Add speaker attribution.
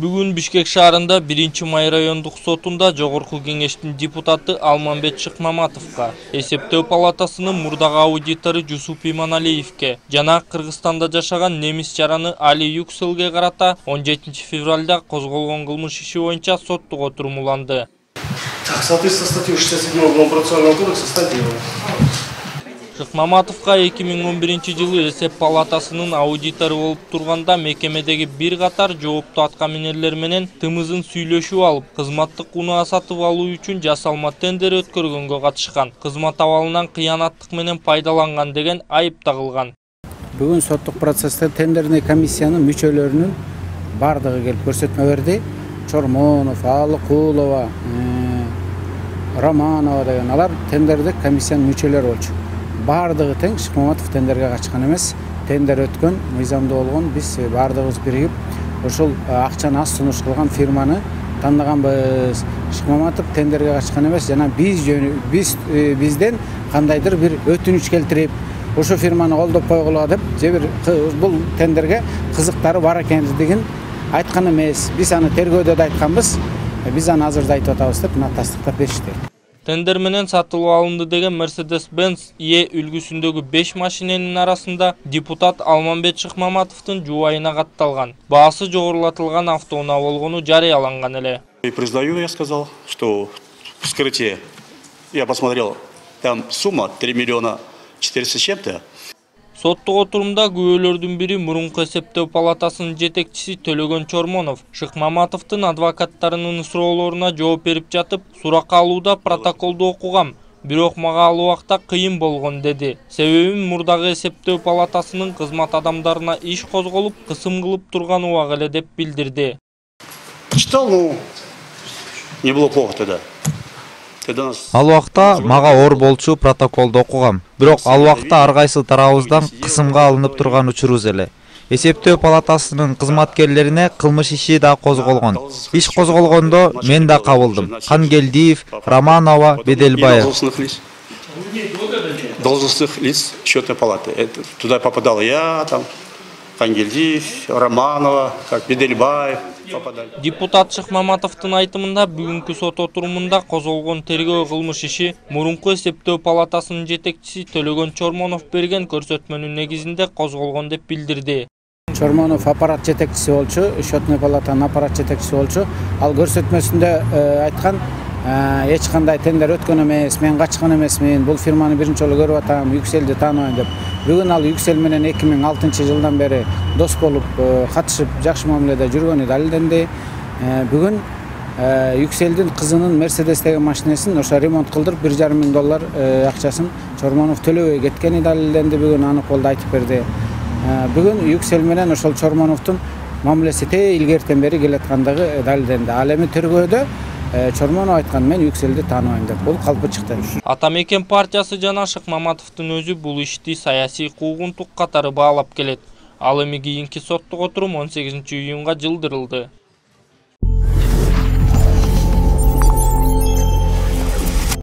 Speaker 1: Бүгүн Бишкек шаарында 1-май райондук сотунда Жогорку кеңештин депутаты Алмамбет Шыкмаматовго, эсептөө палатасынын мурдагы аудитору Жусуп Иманалиевке жана Кыргызстанда жашаган немис жараны Али Юкселге карата 17 февралда козголгон кылмыш иши боюнча соттук отурум уланды.
Speaker 2: Так, соответственно, статью 67 Уголовно-процессуального кодекса статьи.
Speaker 1: Шыкмаматовго 2011 эсеп палатасынын аудитору болуп турганда мекемедеги бир катар жооптуу аткаминерлер менен тымызын сүйлөшүп алып, кызматтык унаа сатып алуу үчүн жасалма тендер өткөргөнгө катышкан, кызмат абалынан кыянаттык менен пайдаланган деген айып тагылган.
Speaker 3: Бүгүн соттук процессте тендерный комиссиянын мүчөлөрүнүн бардыгы келип көрсөтмө берди. Чормонов, Алыкулова, Романова деген алар тендердик комиссиянын мүчөлөрү болчу. Бардыгы тең Шыкмаматов тендерге качкан эмес, тендер өткөн, мыйзамдуу болгон, биз бардыгыбыз биригип ошол акчаны аз сунуш кылган фирманы тандаганбыз. Шыкмаматов тендерге качкан эмес, жана бизден кандайдыр бир өтүнүч келтирип, ошо фирманы колдоп койгула деп, же бир бул тендерге кызыктары бар экендигин айткан эмес. Биз аны тергөөдө да айтканбыз, биз аны азыр да айтып атабыз деп мына тастыктап беришти.
Speaker 1: Тендер менен сатылып алынды деген Mercedes-Benz Е үлгүсүндөгү 5 машиненин арасында депутат Алмамбет Шыкмаматовдун жубайына катталган. Баасы жогорулатылган автоунаа болгону жарыяланган эле.
Speaker 2: И признаю, я сказал, что вскрытие, я посмотрел, там сумма 3 миллиона 400 с чем-то.
Speaker 1: Соттук отурумда күбөлөрдүн бири мурунку эсептөө палатасынын жетекчиси Төлөгөн Чормонов Шыкмаматовдун адвокаттарынын суроолоруна жооп берип жатып, суракка алууда протоколду окугам, бирок мага ал убакта кыйын болгон деди. Себебим мурдагы эсептөө палатасынын кызмат адамдарына иш козголуп, кысым кылып турган убак эле деп билдирди.
Speaker 2: Читал, ну, не было плохо тогда.
Speaker 4: Ал убакта мага оор болчу протоколду окугам. Бирок ал убакта ар кайсы тарабыбыздан кысымга алынып турган учурубуз эле. Эсептөө палатасынын кызматкерлерине кылмыш иши да козголгон. Иш козголгондо мен да кабылдым. Кангелдиев, Романова, Беделбаев.
Speaker 2: Должностных лиц счетной палаты. Туда попадал я, там, Кангелдиев, Романова, как Бедельбаев.
Speaker 1: Депутат Шыкмаматовдун айтымында бүгүнкү сот отурумунда козголгон тергөө кылмыш иши мурунку эсептөө палатасынын жетекчиси Төлөгөн Чормонов берген көрсөтмөнүн негизинде козголгон деп билдирди.
Speaker 3: Чормонов аппарат жетекчиси болчу, счетный палатанын аппарат жетекчиси болчу. Ал көрсөтмөсүндө айткан, эч кандай тендер өткөн эмес, мен качкан эмесмин, бул фирманы биринчи жолу көрүп атам, Юкселди тааныбайм деп. Бүгүн ал Юксел менен 2006 жылдан бери дос болуп, катышып, жакшы мамиледе жүргөнү далилденди. Бүгүн Юкселдин кызынын Mercedes деген машинесин ошо ремонт кылдырып $1,5 миң акчасын Чормонов төлөбөй кеткени далилденди. Бүгүн анык болду, айтып берди. Бүгүн Юксел менен ошол Чормоновдун мамилеси илгертен бери келаткандыгы далилденди. Ал эми тергөөдө Чормонов айткан, мен Юкселди тааныбайм деп, бул калпы чыкты.
Speaker 1: Атамекен партиясы жана Шыкмаматовдун өзү бул ишти саясий куугунтук катары баалап келет. Ал эми кийинки соттук отурум 18 июнга жылдырылды.